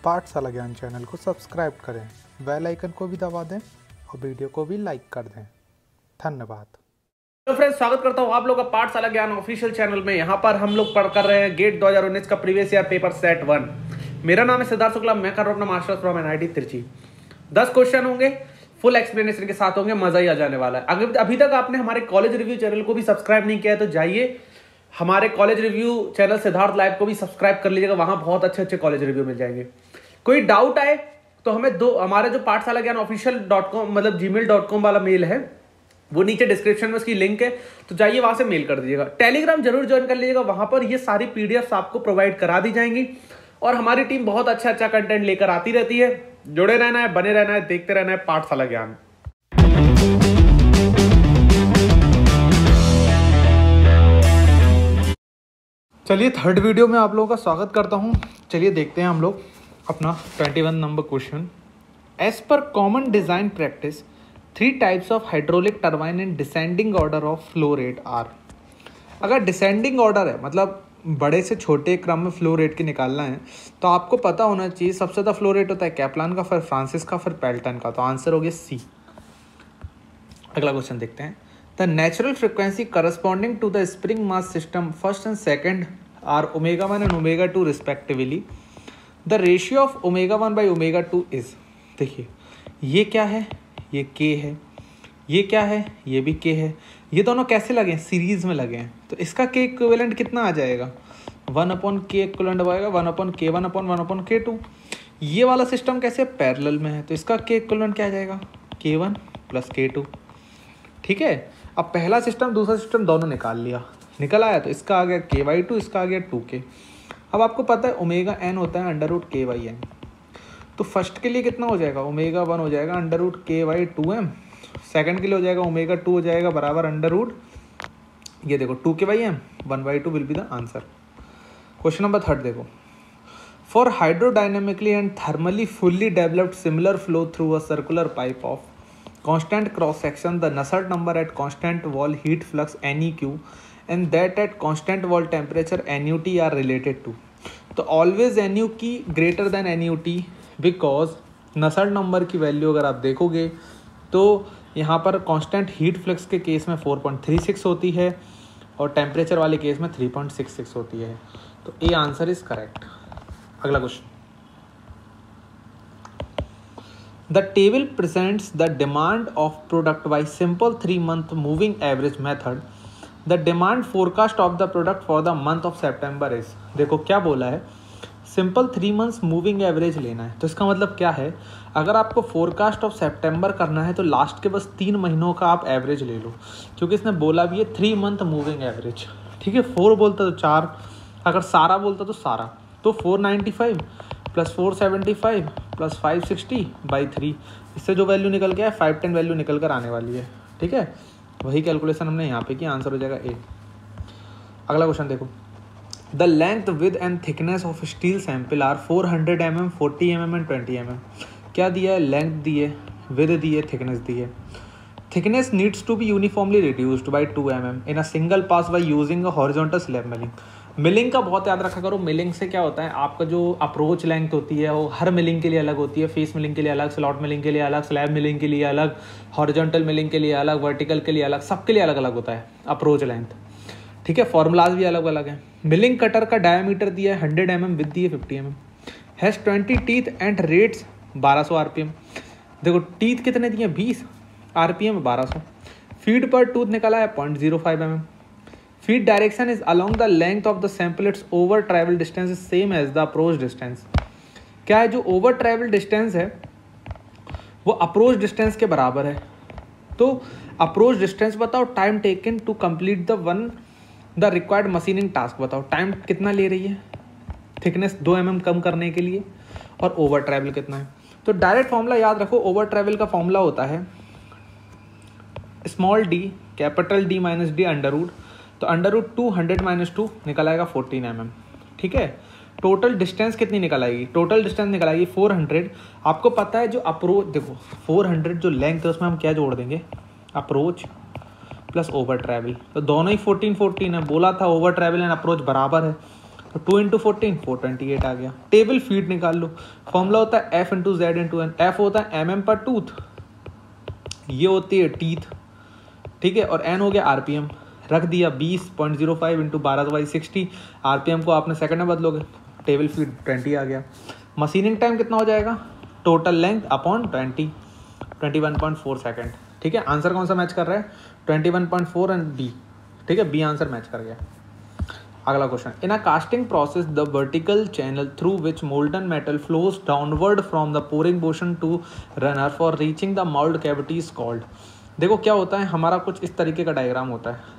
पाठशाला ज्ञान चैनल को सब्सक्राइब करें, बेल आइकन को भी दबा दें और वीडियो को भी लाइक कर दें। धन्यवाद। तो फ्रेंड्स, स्वागत करता हूँ आप लोग का पाठशाला ज्ञान ऑफिशियल चैनल में। यहाँ पर हम लोग पढ़ कर रहे हैं गेट 2019 का प्रीवियस ईयर पेपर सेट 1। मेरा नाम है सिद्धार्थ शुक्ला, मैं कर रहा हूँ अपना masters from NIT Trichy. 10 question होंगे, फुल एक्सप्लेनेशन के साथ होंगे, मजा ही आ जाने वाला है। अगर अभी तक आपने हमारे कॉलेज रिव्यू चैनल को भी सब्सक्राइब नहीं किया है तो जाइए हमारे college review channel Siddharth live को भी सब्सक्राइब कर लीजिएगा, वहां बहुत अच्छे अच्छे कॉलेज रिव्यू मिल जाएंगे। कोई डाउट आए तो हमें हमारे जो पाठशाला ज्ञान official.com मतलब gmail.com वाला मेल है, वो नीचे डिस्क्रिप्शन में उसकी लिंक है, तो जाइए वहां से मेल कर दीजिएगा। टेलीग्राम जरूर ज्वाइन कर लीजिएगा, वहां पर ये सारी पीडीएफ आपको प्रोवाइड करा दी जाएंगी और हमारी टीम बहुत अच्छा अच्छा कंटेंट लेकर आती रहती है। जुड़े रहना है, बने रहना है, देखते रहना है पाठशाला ज्ञान। चलिए थर्ड वीडियो में आप लोगों का स्वागत करता हूं। चलिए देखते हैं हम लोग अपना 21 नंबर क्वेश्चन। एज पर common design practice 3 types of hydraulic turbine in descending order of flow rate are. अगर डिसेंडिंग ऑर्डर है मतलब बड़े से छोटे क्रम में फ्लो रेट के निकालना है तो आपको पता होना चाहिए सबसे ज़्यादा फ्लो रेट होता है कैप्लान का, फिर फ्रांसिस का, फिर पेल्टन का। तो आंसर हो गया सी। अगला क्वेश्चन देखते हैं। The natural frequency corresponding to the spring mass system first and second are ω1 and ω2 respectively. The ratio of ω1 by ω2 is. देखिए ये क्या है, ये k है, ये क्या है, ये भी k है। ये दोनों कैसे लगे हैं, सीरीज में लगे हैं, तो इसका k इक्विवेलेंट कितना आ जाएगा, 1/k इक्विवेलेंट आएगा 1/k1/1/k2। ये वाला सिस्टम कैसे पैरेलल में है तो इसका k इक्विवेलेंट क्या आ जाएगा, k1 + k2। ठीक है, अब पहला सिस्टम दूसरा सिस्टम दोनों निकाल लिया, निकल आया तो इसका आ गया k/2, इसका आ गया 2k। अब आपको पता है ω(n) होता है √k/n, तो फर्स्ट के लिए कितना हो जाएगा, ω1 हो जाएगा √k/2m, सेकंड के लिए हो जाएगा ω2 हो जाएगा बराबर ये देखो 2k/m, 1/2 will be the answer. Question number 3 देखो। For hydrodynamically and thermally fully developed similar flow through a circular pipe of constant cross section the Nusselt number at constant wall heat flux NEQ and that at constant wall temperature NUT are related to। तो always NUT greater than NUT because Nusselt number की value अगर आप देखोगे तो यहाँ पर constant heat flux के case में 4.36 होती है और टेम्परेचर वाले केस में 3.66 होती है। तो ए आंसर इज करेक्ट। अगला question. The table presents the demand of product by simple 3-month moving average method. The demand forecast of the product for the month of September is। देखो क्या बोला है, simple 3 months moving average लेना है। तो इसका मतलब क्या है, अगर आपको फोरकास्ट ऑफ सितंबर करना है तो लास्ट के बस 3 महीनों का आप एवरेज ले लो, क्योंकि इसने बोला भी है 3 month मूविंग एवरेज। ठीक है, 4 बोलता तो 4, अगर सारा बोलता तो सारा, तो 495 + 475 + 560/3, इससे जो वैल्यू निकल गया है 510 वैल्यू निकल कर आने वाली है। ठीक है, वही कैलकुलेशन हमने यहाँ पे किया, आंसर हो जाएगा ए। अगला क्वेश्चन देखो। The length width and thickness of steel sample are 400 mm, 40 mm and 20 mm। क्या दिया है, लेंथ दी है, विद दी है, थिकनेस दी है। Thickness needs to be uniformly reduced by 2 mm in a single pass by using a horizontal slab milling. Milling का बहुत याद रखा करो। मिलिंग से क्या होता है, आपका जो अप्रोच लेंथ होती है वो हर मिलिंग के लिए अलग होती है। फेस मिलिंग के लिए अलग, स्लॉट मिलिंग के लिए अलग, स्लैब मिलिंग के लिए अलग, हॉरिजॉन्टल मिलिंग के लिए अलग, वर्टिकल के लिए अलग, सबके लिए अलग अलग होता है अप्रोच लेंथ। ठीक है, फॉर्मूलाज भी अलग अलग हैं। मिलिंग कटर का डायमीटर दिया है 100 mm, विद दी है 50 mm, has 20 teeth and rotates 1200 RPM। देखो टीथ कितने दिए, 20, RPM 1200। फीड पर टूथ निकाला है 0.05 mm। Feed direction is along the length of the sample, its over travel distance is same as the approach distance. क्या है, जो ओवर ट्रैवल डिस्टेंस है वो अप्रोच डिस्टेंस के बराबर है। तो अप्रोच डिस्टेंस बताओ, time taken to complete the required machining task बताओ, टाइम कितना ले रही है, थिकनेस 2 mm कम करने के लिए, और ओवर ट्रैवल कितना है। तो डायरेक्ट फॉर्मूला याद रखो, ओवर ट्रैवल का फॉर्मूला होता है small d capital D - d under root, तो √2 100 - 2 निकल आएगा 14 mm। ठीक है, टोटल डिस्टेंस कितनी निकल आएगी, टोटल डिस्टेंस निकल आएगी 400। आपको पता है जो अप्रोच, देखो 400 जो लेंथ है उसमें हम क्या जोड़ देंगे, अप्रोच प्लस ओवर ट्रैवल, तो दोनों ही 14 14 है। बोला था ओवर ट्रैवल एंड अप्रोच बराबर है, तो 2 इंटू 14 428 आ गया। टेबल फीट निकाल लो, फॉर्मूला होता है F into Z into N. F होता है mm पर टूथ, ये होती है टीथ, ठीक है, और एन हो गया आरपीएम। रख दिया 20.05 इंटू 12/60, आरपीएम को आपने सेकंड में बदलोगे, टेबल फीट 20 आ गया। मशीनिंग टाइम कितना हो जाएगा, टोटल लेंथ अपॉन 20, 21.4 सेकेंड, ठीक है। आंसर कौन सा मैच कर रहा है, 21.4 एंड बी, ठीक है, बी आंसर मैच कर गया। अगला question, in a casting process the vertical channel through which molten metal flows downward from the pouring portion to runner for reaching the mould cavity is called. देखो क्या होता है, हमारा कुछ इस तरीके का डायग्राम होता है,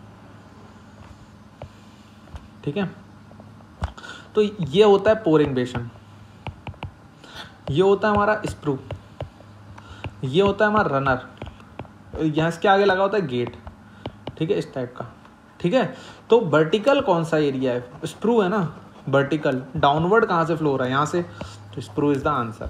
ठीक है। तो ये होता है पोरिंग बेसन, ये होता है हमारा स्प्रू, ये होता है हमारा रनर, यहाँ इसके आगे लगा होता है गेट, ठीक है, इस टाइप का, ठीक है। तो वर्टिकल कौन सा एरिया है, स्प्रू है ना, वर्टिकल, डाउनवर्ड कहाँ से फ्लो हो रहा है, यहाँ से, तो sprue is the answer.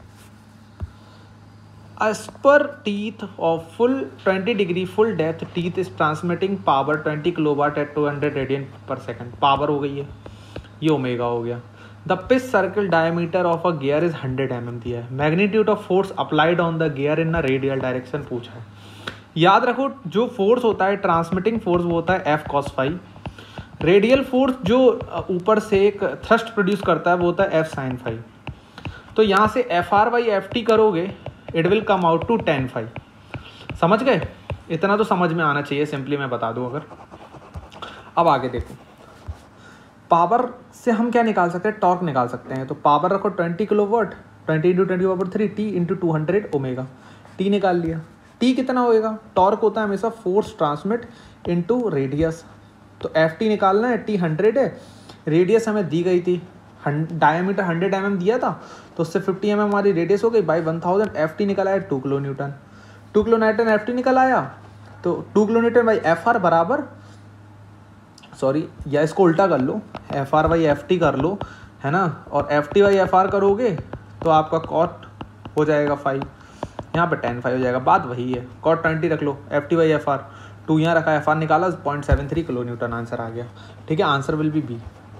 As per teeth of full 20 degree full depth, teeth is transmitting power 20 kilowatt at 200 radian per second। Power हो गई है, ये ओमेगा हो गया। The pitch circle diameter of a gear is 100 mm दिया है। Magnitude of force applied on the gear in a radial direction पूछा है। याद रखो, जो फोर्स होता है ट्रांसमिटिंग फोर्स वो होता है F cos phi, radial force जो ऊपर से एक थ्रस्ट प्रोड्यूस करता है वो होता है एफ साइन फाई। तो यहाँ से F R by F T करोगे, it will come out to 10 phi. समझ गए, इतना तो समझ में आना चाहिए, सिंपली मैं बता दूं अगर। अब आगे देखो, पावर से हम क्या निकाल सकते हैं, टॉर्क निकाल सकते हैं। तो पावर रखो 20 kilowatt, 20 into 10⁻³ T into 200 omega, T निकाल लिया। टी कितना होएगा, टॉर्क होता है हमेशा फोर्स ट्रांसमिट इंटू रेडियस, तो एफ टी निकालना है, टी 100 है, रेडियस हमें दी गई थी, डायमीटर 100 mm दिया था, तो उससे 50 mm हमारी रेडियस हो गई, बाई 1000 एफ टी निकल आया 2 kilo newton, 2 kilo newton F T निकल आया। तो 2 kilo newton by F R बराबर, सॉरी या इसको उल्टा कर लो, F R by F T कर लो, है ना, और F T by F R करोगे तो आपका कॉट हो जाएगा 5, यहाँ पे 10 5 हो जाएगा, बात वही है। कॉट 20 रख लो, F T by F R 2 यहाँ रखा, एफ आर निकाला 0.73 किलो न्यूटन, आंसर आ गया, ठीक है। Answer will be B.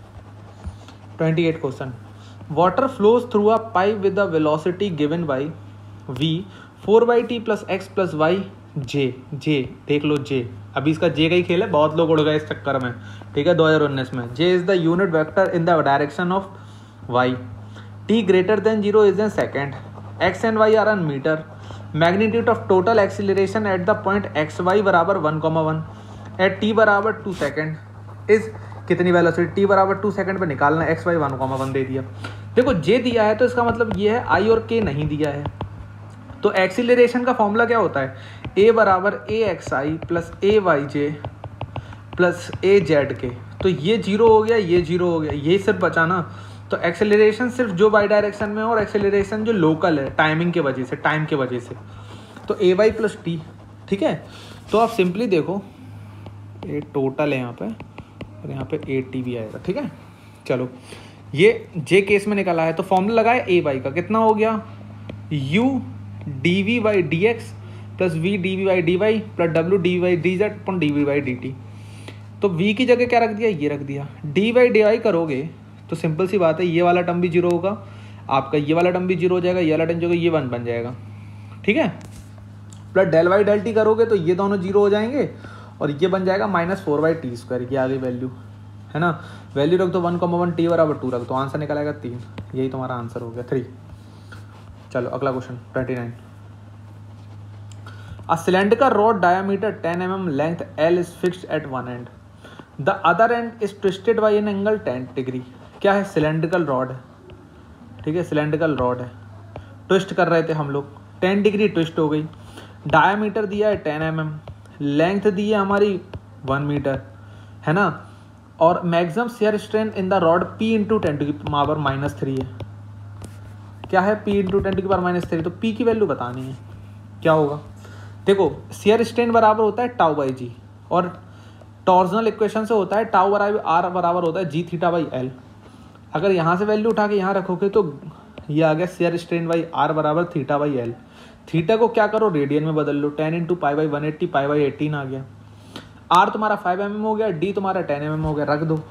28 question, water flows through a pipe with the velocity given by v 4/t plus x plus Y J, देख लो जे, अभी इसका जे का ही खेल है, बहुत लोग उड़ गए इस चक्कर में, ठीक है, 2019 में। J is the unit vector in the direction of y, t greater than 0 is in second, x and y are in metre, magnitude of total acceleration at the point X Y बराबर 1,1 at t बराबर 2 second is कितनी velocity, t बराबर 2 second पे निकालना, x Y 1,1 दे दिया। देखो जे दिया है तो इसका मतलब ये है आई और k नहीं दिया है, तो एक्सीलरेशन का फॉर्मूला क्या होता है, a बराबर a X I plus a Y J plus a Z K. तो ये 0 हो गया, ये 0 हो गया, ये सिर्फ बचा ना। तो एक्सेलरेशन सिर्फ जो बाई डायरेक्शन में और एक्सेलरेशन जो लोकल है टाइमिंग के वजह से, टाइम के वजह से, तो ए वाई प्लस टी, ठीक है। तो आप सिंपली देखो, ये टोटल है यहाँ पे और यहाँ पे 80 भी आएगा, ठीक है। चलो ये जे केस में निकला है, तो फॉर्मूला लगाए ए वाई का, कितना हो गया, u D V by D X plus V D V by D Y plus W D V by D Z upon D V by D T. तो v की जगह क्या रख दिया, ये रख दिया। डी बाई डी वाई करोगे तो सिंपल सी बात है, ये वाला टर्म भी 0 होगा आपका, ये वाला टर्म भी 0 हो जाएगा, ये वाला टर्म जो ये 1 बन जाएगा, ठीक है। Plus del Y del T करोगे तो ये दोनों 0 हो जाएंगे और ये बन जाएगा -4/t², की आगे वैल्यू है ना, वैल्यू रख दो 1,1 t बराबर 2 रख दो, आंसर निकल आएगा 3, यही तुम्हारा आंसर हो गया 3। चलो अगला question 29, a cylinder rod diameter 10 mm length L is fixed at one end, the other end is twisted by an angle 10 degree. क्या है, सिलेंड्रिकल रॉड है, ठीक है, सिलेंड्रिकल रॉड है, ट्विस्ट कर रहे थे हम लोग, 10 डिग्री ट्विस्ट हो गई, डायमीटर दिया है 10 mm, लेंथ दी है हमारी 1 मीटर, है ना, और maximum shear strength in the rod P into 10⁻³ है। क्या है, P इंटू 10⁻³ तो P की वैल्यू बतानी है, क्या होगा। देखो शेयर स्ट्रेंथ बराबर होता है टाउ बाई जी, और टॉर्जनल इक्वेशन से होता है टाउ R बराबर होता है जी थीटा बाई एल। अगर यहाँ से वैल्यू उठा के यहाँ रखोगे तो ये आ गया शेयर स्ट्रेंथ बाई R बराबर थीटा बाई एल। थीटा को क्या करो, रेडियन में बदल लो, 10 इंटू π/180 π/18 आ गया। R तुम्हारा 5 mm हो गया, D तुम्हारा 10 mm हो गया, रख दो,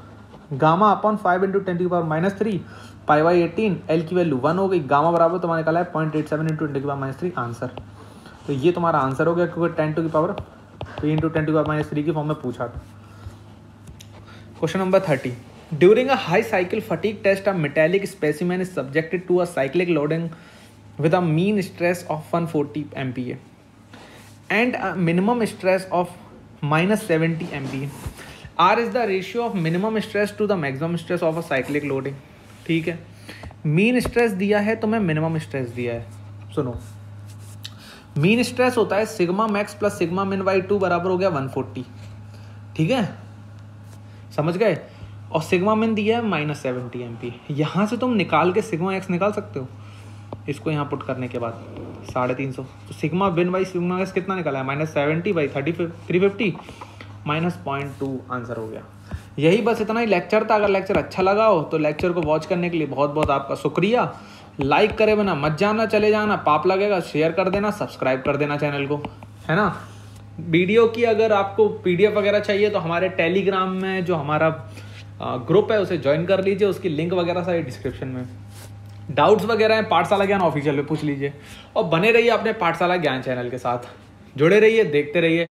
गामा अपॉन 5 इंटू 10⁻³ π/18, एल की वैल्यू 1 हो गई, गामा बराबर तुम्हारे निकाला है 0.87 इंटू 10⁻³ आंसर। तो ये तुम्हारा आंसर हो गया क्योंकि 10⁻³ इंटू 10⁻³ की फॉर्म में पूछा था। Question number 30, during a high cycle fatigue test a metallic specimen is subjected to a cyclic loading with a mean stress of 140 MPa and a minimum stress of -70 MPa. R is the ratio of minimum stress to the maximum stress of a cyclic loading. ठीक है, mean stress दिया है तो मैं minimum stress दिया है। सुनो, mean stress होता है sigma max plus sigma min by 2 बराबर हो गया 140। ठीक है, समझ गए। और सिग्मा मिन दिया है -70 MPa। यहाँ से तुम निकाल के सिग्मा एक्स निकाल सकते हो, इसको यहाँ पुट करने के बाद 350। तो sigma min by sigma X कितना निकाला है -70/350 -0.2 आंसर हो गया। यही बस इतना ही लेक्चर था। अगर लेक्चर अच्छा लगा हो तो लेक्चर को वॉच करने के लिए बहुत बहुत आपका शुक्रिया। लाइक करे बिना मत जाना, चले जाना, पाप लगेगा। शेयर कर देना, सब्सक्राइब कर देना चैनल को, है ना। वीडियो की अगर आपको PDF वगैरह चाहिए तो हमारे टेलीग्राम में जो हमारा ग्रुप है उसे ज्वाइन कर लीजिए, उसकी लिंक वगैरह सारी डिस्क्रिप्शन में। डाउट्स वगैरह हैं पाठशाला ज्ञान ऑफिशियल पे पूछ लीजिए, और बने रहिए अपने पाठशाला ज्ञान चैनल के साथ, जुड़े रहिए, देखते रहिए।